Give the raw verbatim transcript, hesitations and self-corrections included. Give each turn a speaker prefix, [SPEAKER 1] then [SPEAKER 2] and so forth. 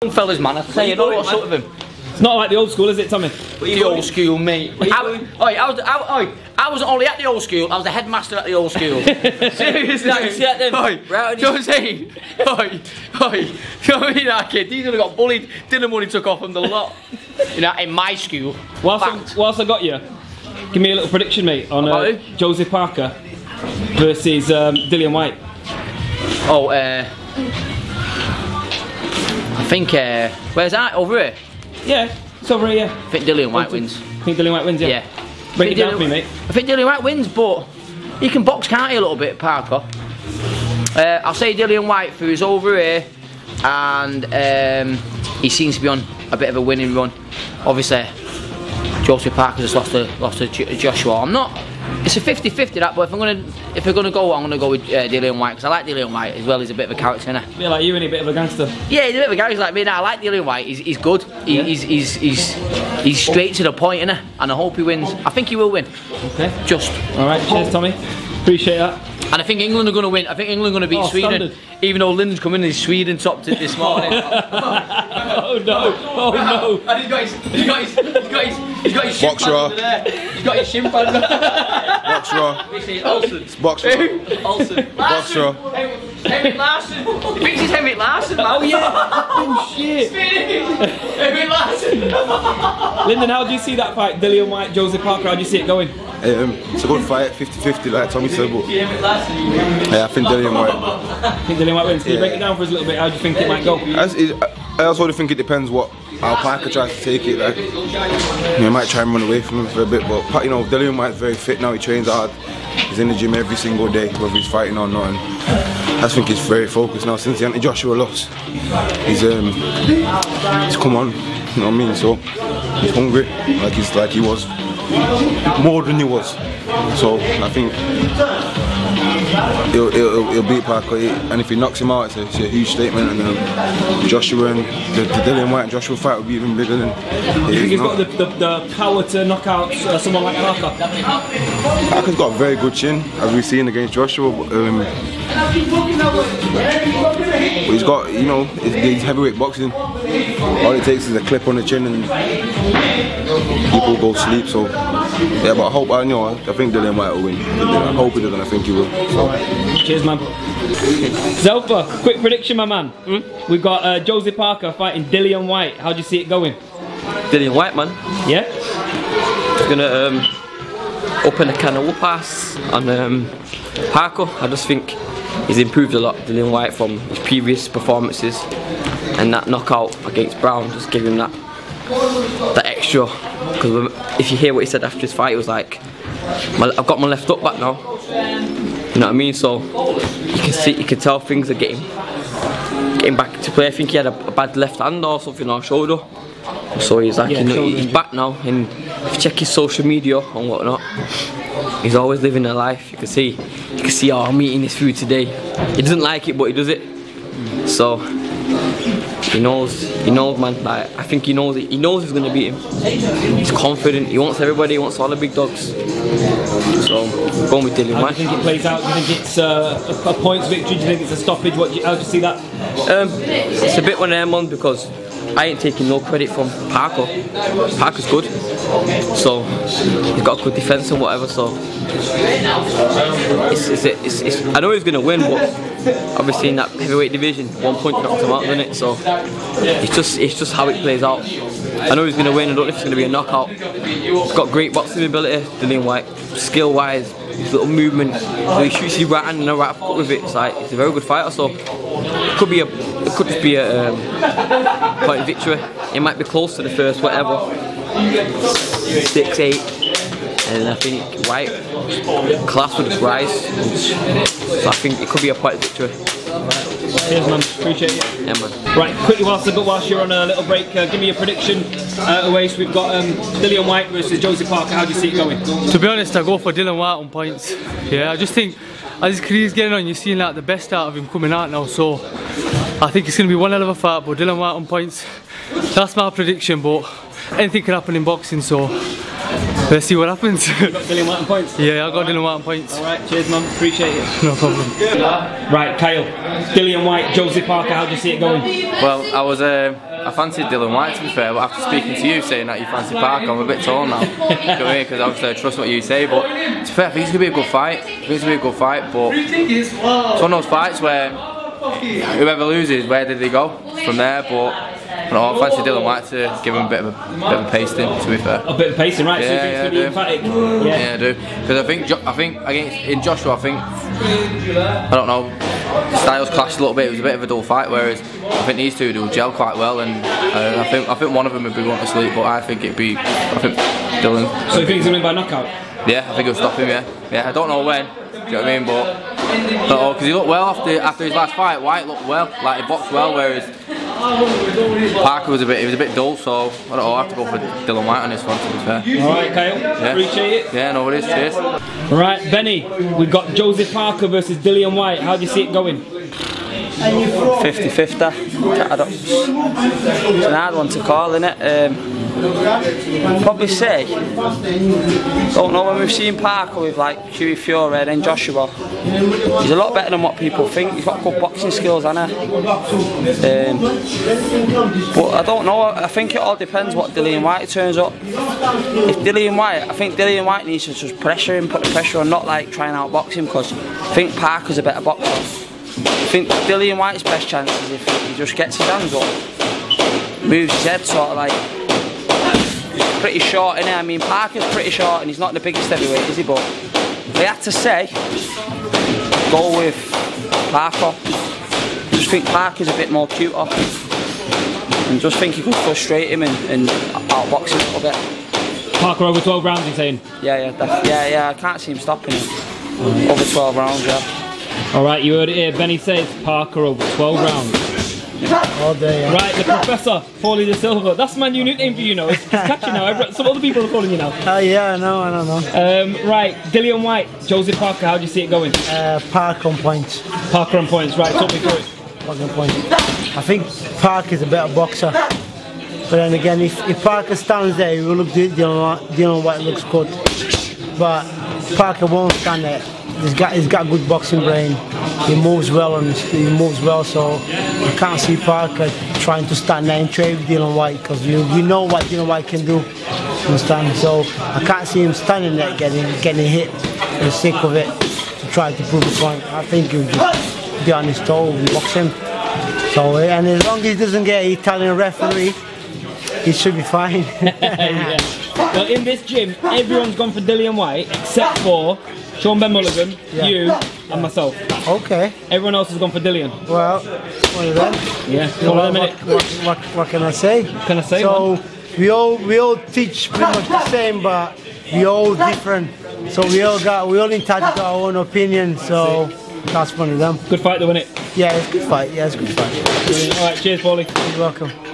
[SPEAKER 1] fellas, man, I tell you, don't know what's up with him.
[SPEAKER 2] It's not like the old school, is it, Tommy?
[SPEAKER 1] The old school, mate. I, oi, I, was, I, oi, I wasn't only at the old school, I was the headmaster at the old school. Seriously, you see that then? Oi, right, you know what I'm saying? Oi, oi, you know what I mean, that kid? He's gonna got bullied, dinner money took off him the lot. You know, in my school.
[SPEAKER 2] Whilst, I, whilst I got you, give me a little prediction, mate, on uh, Josie Parker versus um, Dillian Whyte.
[SPEAKER 1] Oh, uh... I think, uh... where's that? Over here?
[SPEAKER 2] Yeah, it's over here.
[SPEAKER 1] I think Dillian Whyte wins.
[SPEAKER 2] I think Dillian Whyte wins, yeah?
[SPEAKER 1] Yeah.
[SPEAKER 2] Break it down for me, mate.
[SPEAKER 1] I think Dillian Whyte wins, but he can box, can't he, a little bit, Parker? Uh, I'll say Dillian Whyte for his over here, and um, he seems to be on a bit of a winning run. Obviously, Josie Parker just lost to, lost to Joshua. I'm not... It's a fifty fifty that, but if I'm gonna if we're gonna go, I'm gonna go with uh, Dillian Whyte because I like Dillian Whyte as well. He's a bit of a character, innit?
[SPEAKER 2] Yeah, like you, and a bit of a gangster.
[SPEAKER 1] Yeah, he's a bit of a gangster like me. Now I like Dillian Whyte. He's, he's good. He, yeah. he's, he's he's he's straight to the point, innit? And I hope he wins. I think he will win. Okay. Just.
[SPEAKER 2] All right. Cheers, Tommy. Appreciate that.
[SPEAKER 1] And I think England are going to win. I think England are going to beat oh, Sweden. Standard. Even though Lynn's come in and Sweden topped it this morning.
[SPEAKER 2] Oh no! Oh no!
[SPEAKER 1] And he's got his, he's got his, he's got his, he's got his shin pad under there. He's got his shin pad under there.
[SPEAKER 3] Box raw.
[SPEAKER 1] Olsen.
[SPEAKER 3] It's box raw.
[SPEAKER 1] Olsen.
[SPEAKER 3] Box raw.
[SPEAKER 1] Henrik Larsson. He thinks he's Henrik Larsson, man.
[SPEAKER 2] Oh yeah. Oh shit.
[SPEAKER 1] Henrik Larsson.
[SPEAKER 2] Lyndon, how do you see that fight? Dillian Whyte, Josie Parker. How do you see it going?
[SPEAKER 3] Um, it's a good fight, fifty fifty, like Tommy said. But yeah, I think Dillian Whyte.
[SPEAKER 2] I think Dillian Whyte wins. Can you yeah. break it down for us a little bit? How do you think it might go?
[SPEAKER 3] As, it, I also think it depends what how Parker tries to take it. Like, you know, he might try and run away from him for a bit, but you know, Dillian Whyte's very fit now. He trains hard. He's in the gym every single day, whether he's fighting or not. And I think he's very focused now since the anti-Joshua loss. He's um, he's come on. You know what I mean? So he's hungry, like he's like he was. More than he was, so I think he'll, he'll, he'll beat Parker, and if he knocks him out, it's a, it's a huge statement. And then Joshua and the, the Dillian Whyte and Joshua fight will be even bigger than.
[SPEAKER 2] Do you think he's got the, the, the power to knock out uh, someone like Parker?
[SPEAKER 3] Parker's got a very good chin, as we've seen against Joshua. Um, but he's got, you know, it's heavyweight boxing. All it takes is a clip on the chin and people go sleep. So yeah, but I hope I know. I think Dillian Whyte will win. I hope he does, and I think he will. So.
[SPEAKER 2] Cheers, man. Zelfa, quick prediction, my man. Hmm? We've got uh, Josie Parker fighting Dillian Whyte. How do you see it going?
[SPEAKER 4] Dillian Whyte, man.
[SPEAKER 2] Yeah.
[SPEAKER 4] He's gonna um, open a can of whoop-ass on um, Parker. I just think he's improved a lot, Dillian Whyte, from his previous performances, and that knockout against Brown just gave him that that extra. Because if you hear what he said after his fight, it was like, I've got my left up back now. You know what I mean? So you can see, you can tell things are getting getting back to play. I think he had a, a bad left hand or something on shoulder. So he's like, yeah, you know, he's back now. And if you check his social media and whatnot, he's always living a life. You can see, you can see, oh, I'm eating this food today. He doesn't like it, but he does it. So he knows, he knows, man. Like, I think he knows it. He knows he's gonna beat him. He's confident. He wants everybody. He wants all the big dogs. So I'm going with Dillian Whyte.
[SPEAKER 2] How do you think it plays out? Do you think it's uh, a, a points victory? Do you think it's a stoppage? What? Do you, how do you see that?
[SPEAKER 4] Um, it's a bit one of them, man, because I ain't taking no credit from Parker. Parker's good, so he's got a good defence and whatever. So it's, it's, it's, it's, I know he's gonna win, but obviously in that heavyweight division, one point knocks him out, doesn't it? So it's just it's just how it plays out. I know he's gonna win. I don't know if it's gonna be a knockout. He's got great boxing ability, Dillian Whyte. Skill-wise, his little movement, so he shoots his right hand and a right uppercut with it. It's like he's a very good fighter. So it could be a, it could just be a um, point victory. It might be close to the first, whatever, six, eight, and I think Whyte class would rise. So I think it could be a point victory.
[SPEAKER 2] Cheers, man. Appreciate it.
[SPEAKER 4] Yeah, man.
[SPEAKER 2] Right, quickly whilst, whilst you're on a little break, uh, give me a prediction. Uh, away, so we've got um, Dillian Whyte versus Josie Parker. How do you see it going?
[SPEAKER 5] To be honest, I go for Dillian Whyte on points. Yeah, I just think as his career's getting on, you're seeing like the best out of him coming out now. So I think it's going to be one hell of a fight, but Dillian Whyte on points. That's my prediction, but anything can happen in boxing. So Let's see what happens.
[SPEAKER 2] Dillian Whyte on points?
[SPEAKER 5] Yeah, I got Dillian Whyte on points.
[SPEAKER 2] Alright, cheers man, appreciate it.
[SPEAKER 5] No problem.
[SPEAKER 2] Right, Kyle, Dillian Whyte, Josie Parker, how do you see it going?
[SPEAKER 6] Well, I was uh, I fancied Dillian Whyte to be fair, but after speaking to you saying that you fancy Parker, I'm a bit torn now. Do you know what I mean? Because obviously I trust what you say, but to be fair, I think it's gonna be a good fight. I think it's gonna be a good fight, but it's one of those fights where whoever loses, where did they go from there? But I don't know, I fancy Dillian Whyte to give him a bit of a, bit of a pasting, to be fair.
[SPEAKER 2] A bit of pacing, right?
[SPEAKER 6] Yeah,
[SPEAKER 2] so you
[SPEAKER 6] yeah,
[SPEAKER 2] think it's going to be emphatic? Yeah.
[SPEAKER 6] yeah, I do. Because I think, jo I think against in Joshua, I think I don't know, styles clashed a little bit. It was a bit of a dull fight, whereas I think these two do gel quite well, and uh, I think I think one of them would be going to sleep, but I think it'd be I think Dylan.
[SPEAKER 2] So you think he's going to win by knockout?
[SPEAKER 6] Yeah, I think he'll stop him. Yeah, yeah. I don't know when. Do you know what I mean? But I don't know, because he looked well after after his last fight. White looked well, like he boxed well, whereas Parker was a bit, he was a bit dull, so I don't know, I have to go for Dillian Whyte on this one, to be fair.
[SPEAKER 2] Alright, Kyle,
[SPEAKER 6] yeah.
[SPEAKER 2] Appreciate it.
[SPEAKER 6] Yeah, no worries, cheers.
[SPEAKER 2] Right, Benny, we've got Josie Parker versus Dillian Whyte. How do you see it going?
[SPEAKER 7] fifty fifty. I don't, it's an hard one to call, innit? Um, probably say, don't know, when we've seen Parker with like Hughie Fury and then Joshua, he's a lot better than what people think. He's got good boxing skills, hasn't he? Um, but I don't know, I think it all depends what Dillian Whyte turns up. If Dillian Whyte, I think Dillian Whyte needs to just pressure him, put the pressure on, not like try and outbox him, because I think Parker's a better boxer. I think Dillian Whyte's best chance is if he just gets his hands up, moves his head sort of like, pretty short, innit? I mean, Parker's pretty short and he's not the biggest heavyweight, is he? But if I had to say, go with Parker. I just think Parker's a bit more cuter. And just think he could frustrate him and, and outbox him a little bit.
[SPEAKER 2] Parker over twelve rounds, you're saying?
[SPEAKER 7] Yeah, yeah, def- yeah, yeah, I can't see him stopping him. Over twelve rounds, yeah.
[SPEAKER 2] Alright, you heard it here. Benny says Parker over twelve rounds.
[SPEAKER 7] All day, yeah.
[SPEAKER 2] Right, the Professor, Paulie De Silva. That's my new nickname for you now. It's, it's catchy now. Every, some other people are calling you now.
[SPEAKER 8] Oh, uh, yeah, I know, I don't know.
[SPEAKER 2] Um, right, Dillian Whyte, Josie Parker, how do you see it going?
[SPEAKER 8] Uh, Parker on points.
[SPEAKER 2] Parker on points, right, talk me through it.
[SPEAKER 8] Parker on points. I think Parker's a better boxer. But then again, if, if Parker stands there, he will look, Dillian Whyte looks good. But Parker won't stand there. He's got he's got a good boxing brain. He moves well and he moves well. So I can't see Parker trying to stand there and trade with Dillian Whyte, because you you know what Dillian Whyte can do. Understand? So I can't see him standing there getting getting hit for the sake of it to try to prove a point. I think he'll just be on his toes and box him. So and as long as he doesn't get an Italian referee, he should be fine.
[SPEAKER 2] Yeah. Well, in this gym, everyone's gone for Dillian Whyte except for Sean Ben Mulligan,
[SPEAKER 8] yeah.
[SPEAKER 2] you, and myself.
[SPEAKER 8] Okay.
[SPEAKER 2] Everyone else has gone for Dillian.
[SPEAKER 8] Well, one of them.
[SPEAKER 2] Yeah,
[SPEAKER 8] You know,
[SPEAKER 2] one of
[SPEAKER 8] what,
[SPEAKER 2] them,
[SPEAKER 8] what, what, what can I say?
[SPEAKER 2] Can I say
[SPEAKER 8] So
[SPEAKER 2] one?
[SPEAKER 8] we all we all teach pretty much the same, but we all different. So we all got we all entitled to our own opinion. So that's one of them.
[SPEAKER 2] Good fight to win it.
[SPEAKER 8] Yeah, it's a good fight. Yeah, it's a good fight.
[SPEAKER 2] Alright, cheers, Paulie.
[SPEAKER 8] You're welcome.